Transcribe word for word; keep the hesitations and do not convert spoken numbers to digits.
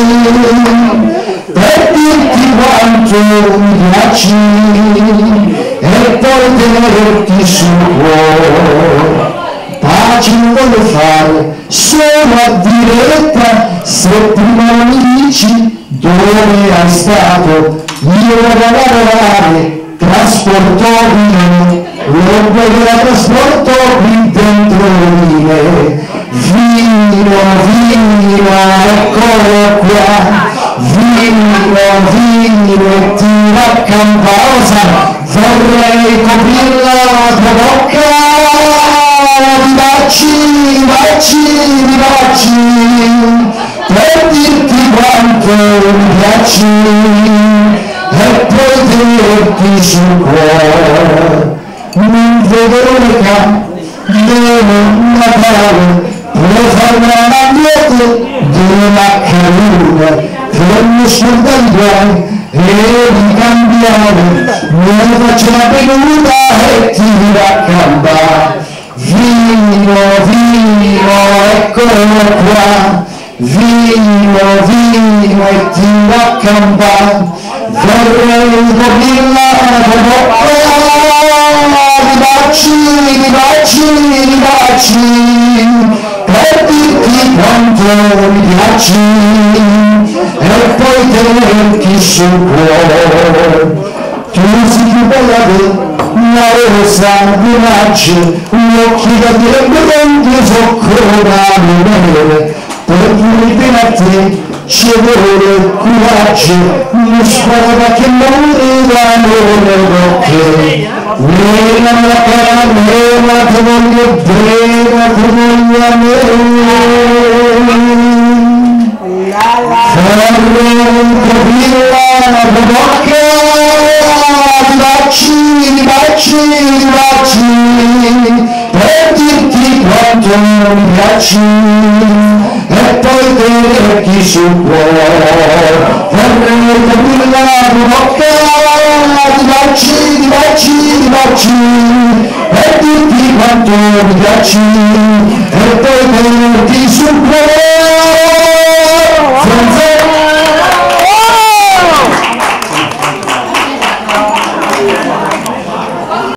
per dirti quanto mi piaci e poi tenerti sul cuore. Pace non voglio fare solo a diretta, se prima mi dici dove hai stato, io vado a lavorare, trasporto vino, lo voglio da trasporto qui dentro di me. Vino, vino, eccolo qua, vino, vino e tira a campana, vorrei coprirla la tua bocca, di baci, di baci, di baci, per dirti quanto mi piaci e poi tenerti sul cuore. Non vedo le gambe, Natale, puoi fare una maglietta della caduta per non scordare i guai e di cambiare, non faccio la bevuta e ti raccampa. Vino, vino, eccolo qua, vino, vino e ti raccampa, vorrei coprirla la tua bocca, di baci, di baci, di baci, per dirti quanto mi piaci e poi tenerti sul cuore. Tu sei più bella te, una rosa di maggio, gli occhi da direttamente soccorrano nere, per venire a te ci vuole coraggio, non spara che morire l'amore d'occhio. Nella mia camera ti voglio bene, ti voglio a me. Vorrei coprirla la tua bocca, di baci, di baci, di baci, per dirti quanto mi piaci e poi tenerti sul cuore. Vorrei coprirla la tua bocca, di baci, di baci, di baci, per dirti quanto mi piaci e poi tenerti